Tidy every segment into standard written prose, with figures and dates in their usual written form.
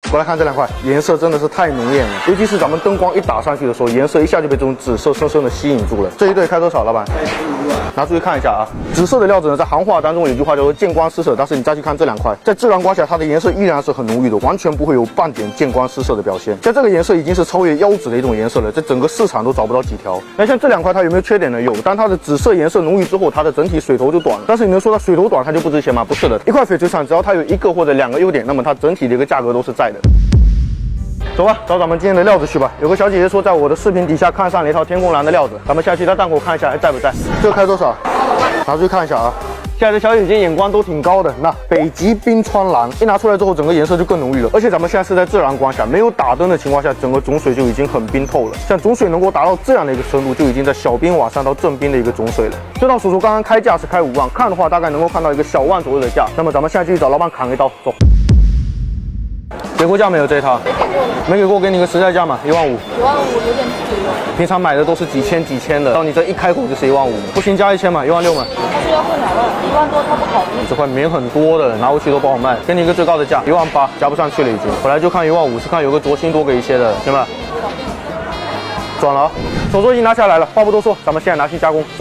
过来看这两块，颜色真的是太浓艳了，尤其是咱们灯光一打上去的时候，颜色一下就被这种紫色深深的吸引住了。这一对开多少，老板？拿出去看一下啊。紫色的料子呢，在行话当中有句话叫做见光失色，但是你再去看这两块，在自然光下，它的颜色依然是很浓郁的，完全不会有半点见光失色的表现。像这个颜色已经是超越腰紫的一种颜色了，在整个市场都找不到几条。那像这两块它有没有缺点呢？有，但它的紫色颜色浓郁之后，它的整体水头就短了。但是你能说它水头短它就不值钱吗？不是的，一块翡翠厂只要它有一个或者两个优点，那么它整体的一个价格都是在的。走吧，找咱们今天的料子去吧。有个小姐姐说，在我的视频底下看上了一套天空蓝的料子，咱们下去她档口看一下还在不在。这个开多少？拿出去看一下啊。现在的小姐姐眼光都挺高的，那北极冰川蓝一拿出来之后，整个颜色就更浓郁了。而且咱们现在是在自然光下，没有打灯的情况下，整个种水就已经很冰透了。像种水能够达到这样的一个深度，就已经在小冰瓦上到正冰的一个种水了。这套手镯刚刚开价是开5万，看的话大概能够看到一个小万左右的价。那么咱们现在就去找老板砍一刀，走。给过价没有这一套？ 没给过。 没给过，给你个实在价嘛，1万5。1 万5有点低了。 平常买的都是几千的，到你这一开口就是1万5，不行加1000嘛，1万6嘛。 他说要混2万，1万多他不考虑。 这块棉很多的，拿回去都不好卖，给你一个最高的价，1万8，加不上去了已经。本来就看1万5，是看有个镯芯多给一些的，行吧？转了啊，手镯已经拿下来了，话不多说，咱们现在拿去加工，走。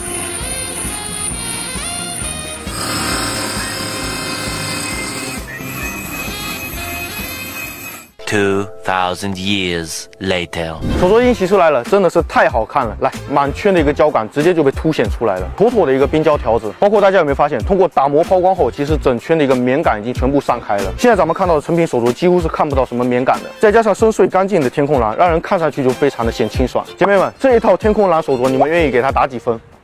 2,000 years later， 手镯已经洗出来了，真的是太好看了。来，满圈的一个胶感直接就被凸显出来了，妥妥的一个冰胶条子。包括大家有没有发现，通过打磨抛光后，其实整圈的一个棉感已经全部散开了。现在咱们看到的成品手镯几乎是看不到什么棉感的，再加上深邃干净的天空蓝，让人看上去就非常的显清爽。姐妹们，这一套天空蓝手镯，你们愿意给它打几分？